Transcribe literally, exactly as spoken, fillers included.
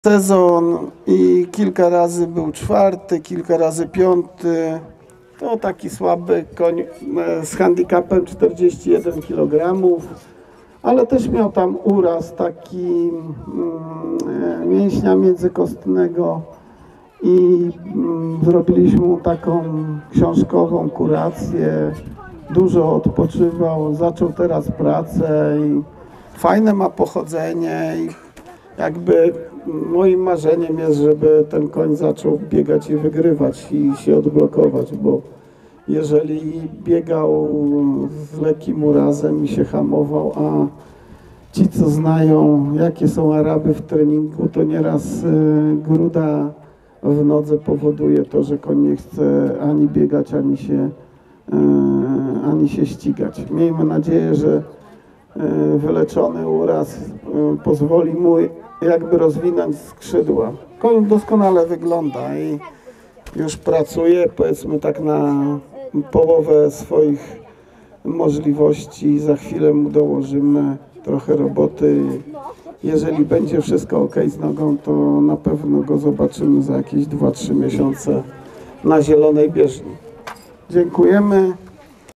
sezon i kilka razy był czwarty, kilka razy piąty. To taki słaby koń z handicapem czterdzieści jeden kilogramów, ale też miał tam uraz taki mm, mięśnia międzykostnego i mm, zrobiliśmy mu taką książkową kurację. Dużo odpoczywał, zaczął teraz pracę i fajne ma pochodzenie i jakby moim marzeniem jest, żeby ten koń zaczął biegać i wygrywać i się odblokować, bo jeżeli biegał z lekkim urazem i się hamował, a ci, co znają, jakie są Araby w treningu, to nieraz gruda w nodze powoduje to, że koń nie chce ani biegać, ani się, ani się ścigać. Miejmy nadzieję, że wyleczony uraz pozwoli mu jakby rozwinąć skrzydła. Koń doskonale wygląda i już pracuje, powiedzmy tak na połowę swoich możliwości. Za chwilę mu dołożymy trochę roboty. Jeżeli będzie wszystko ok z nogą, to na pewno go zobaczymy za jakieś dwa trzy miesiące na zielonej bieżni. Dziękujemy.